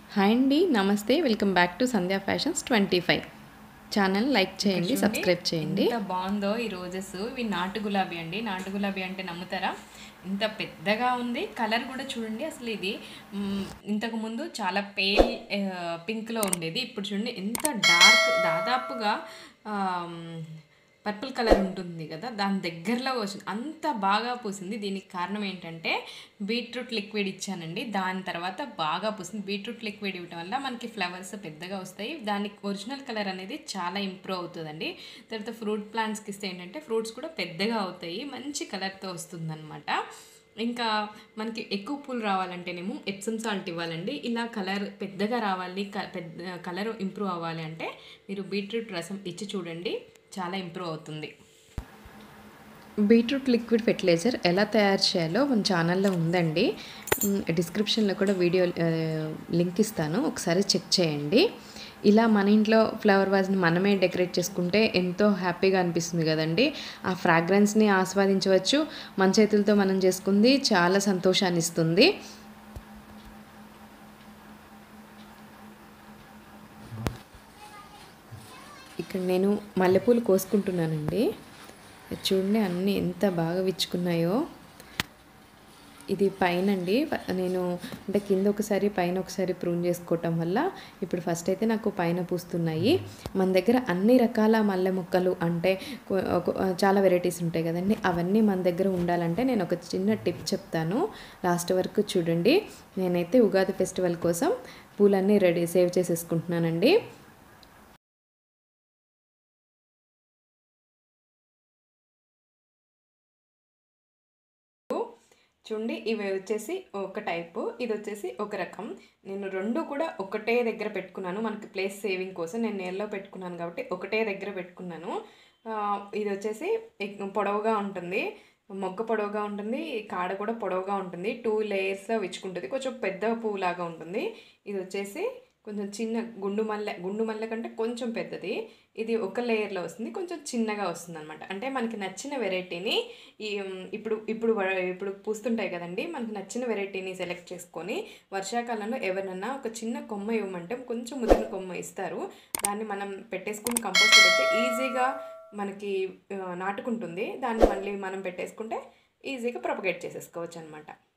Hi అండి, నమస్తే. Welcome back to Sandhya fashions 25 channel. Like చేయండి, సబ్స్క్రైబ్ చేయండి. ఎంత బాగుందో ఈ రోజెస్. ఇవి నాటు గులాబీ అండి. నాటు గులాబీ అంటే నమ్ముతారా, ఇంత పెద్దగా ఉంది. కలర్ కూడా చూడండి. అసలు ఇది ఇంతకుముందు చాలా పేల్ పింక్లో ఉండేది. ఇప్పుడు చూడండి ఎంత డార్క్, దాదాపుగా పర్పుల్ కలర్ ఉంటుంది కదా, దాని దగ్గరలో వచ్చింది. అంత బాగా పూసింది. దీనికి కారణం ఏంటంటే బీట్రూట్ లిక్విడ్ ఇచ్చానండి. దాని తర్వాత బాగా పూసింది. బీట్రూట్ లిక్విడ్ ఇవ్వడం వల్ల మనకి ఫ్లవర్స్ పెద్దగా వస్తాయి. దానికి ఒరిజినల్ కలర్ అనేది చాలా ఇంప్రూవ్ అవుతుందండి. తర్వాత ఫ్రూట్ ప్లాంట్స్కి ఇస్తే ఏంటంటే ఫ్రూట్స్ కూడా పెద్దగా అవుతాయి, మంచి కలర్తో వస్తుందన్నమాట. ఇంకా మనకి ఎక్కువ పూలు రావాలంటేనేమో ఎప్సమ్ సాల్ట్ ఇవ్వాలండి. ఇలా కలర్ పెద్దగా రావాలి, కలర్ ఇంప్రూవ్ అవ్వాలి అంటే మీరు బీట్రూట్ రసం ఇచ్చి చూడండి, చాలా ఇంప్రూవ్ అవుతుంది. బీట్రూట్ లిక్విడ్ ఫెర్టిలైజర్ ఎలా తయారు చేయాలో మన ఛానల్లో ఉందండి. డిస్క్రిప్షన్లో కూడా వీడియో లింక్ ఇస్తాను, ఒకసారి చెక్ చేయండి. ఇలా మన ఇంట్లో ఫ్లవర్ వాజ్ని మనమే డెకరేట్ చేసుకుంటే ఎంతో హ్యాపీగా అనిపిస్తుంది కదండి. ఆ ఫ్రాగ్రెన్స్ని ఆస్వాదించవచ్చు. మన చేతులతో మనం చేసుకుంది చాలా సంతోషాన్ని ఇస్తుంది. ఇక్కడ నేను మల్లెపూలు కోసుకుంటున్నానండి. చూడండి అన్నీ ఎంత బాగా విచ్చుకున్నాయో. ఇది పైన అండి, నేను అంటే కింద ఒకసారి పైన ఒకసారి ప్రూన్ చేసుకోవటం వల్ల ఇప్పుడు ఫస్ట్ అయితే నాకు పైన పూస్తున్నాయి. మన దగ్గర అన్ని రకాల మల్లె మొక్కలు అంటే చాలా వెరైటీస్ ఉంటాయి కదండి, అవన్నీ మన దగ్గర ఉండాలంటే నేను ఒక చిన్న టిప్ చెప్తాను, లాస్ట్ వరకు చూడండి. నేనైతే ఉగాది ఫెస్టివల్ కోసం పూలన్నీ సేవ్ చేసేసుకుంటున్నానండి. చూడండి, ఇవి వచ్చేసి ఒక టైపు, ఇది వచ్చేసి ఒక రకం. నేను రెండు కూడా ఒకటే దగ్గర పెట్టుకున్నాను, మనకి ప్లేస్ సేవింగ్ కోసం. నేను నేలలో పెట్టుకున్నాను కాబట్టి ఒకటే దగ్గర పెట్టుకున్నాను. ఇది వచ్చేసి పొడవుగా ఉంటుంది, మొగ్గ పొడవుగా ఉంటుంది, కాడ కూడా పొడవుగా ఉంటుంది. 2 లేయర్స్లో విచ్చుకుంటుంది, కొంచెం పెద్ద పువ్వులాగా ఉంటుంది. ఇది వచ్చేసి కొంచెం చిన్న గుండు మల్లె కంటే కొంచెం పెద్దది. ఇది ఒక లేయర్లో వస్తుంది, కొంచెం చిన్నగా వస్తుంది అనమాట. అంటే మనకి నచ్చిన వెరైటీని ఈ ఇప్పుడు పూస్తుంటాయి కదండి, మనకి నచ్చిన వెరైటీని సెలెక్ట్ చేసుకొని వర్షాకాలంలో ఎవరినన్నా ఒక చిన్న కొమ్మ ఇవ్వమంటే కొంచెం ముదిరిన కొమ్మ ఇస్తారు. దాన్ని మనం పెట్టేసుకుని కంపోస్ట్ పెడితే ఈజీగా మనకి నాటుకుంటుంది. దాన్ని మళ్ళీ మనం పెట్టేసుకుంటే ఈజీగా ప్రొపగేట్ చేసేసుకోవచ్చు అనమాట.